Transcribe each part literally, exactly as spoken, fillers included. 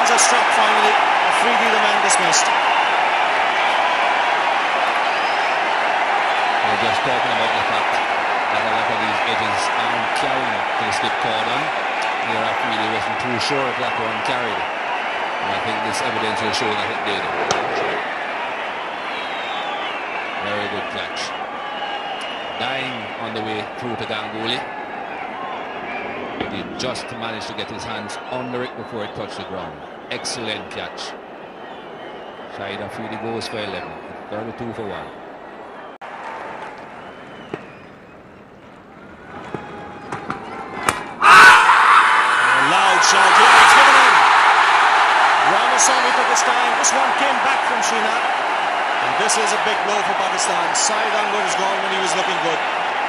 balls are struck finally. Afridi, the man dismissed. We're just talking about the fact that a lot of these edges aren't carrying to the slip cordon. Here Afridi wasn't too sure if that one carried. And I think this evidence will show that it did. Very good catch. Dying on the way through to Ganguly. But he just managed to get his hands under it before it touched the ground. Excellent catch. Shahid Afridi goes for eleven. thirty-two for one. A loud shout. Yeah, it's given in. Ramaswamy took his time. This one came back from Srinath. And this is a big blow for Pakistan. Syed Anwar is gone when he was looking good.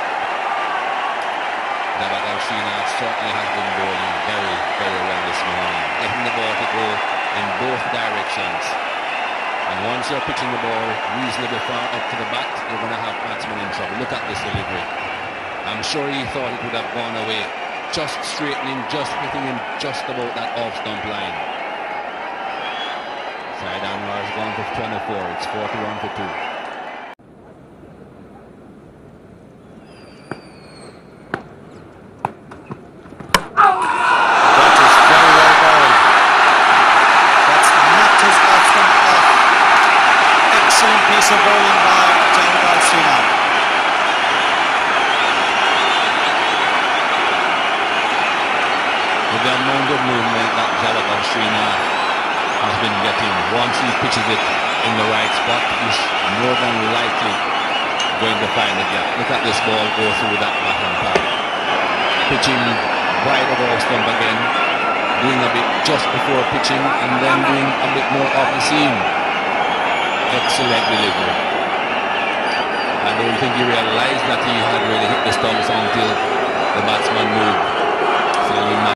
Davagar Srinath certainly has been bowling very, very well this morning. Getting the ball to go in both directions. And once you're pitching the ball reasonably far up to the bat, you're going to have batsmen in trouble. Look at this delivery. I'm sure he thought it would have gone away. Just straightening, just hitting him just about that off-stump line. Syed Anwar has gone for twenty-four. It's forty-one for two. That is very well bowled. That's knocked his off-stump off. Excellent piece of bowling by Davagar Srinath. With the amount of movement that Davagar Srinath has been getting, once he pitches it in the right spot, he's more than likely going to find the gap. Look at this ball go through that bottom pad. Pitching wide over off stump again, doing a bit just before pitching, and then doing a bit more off the seam. Excellent delivery. I don't think he realized that he had really hit the stumps until the batsman moved. So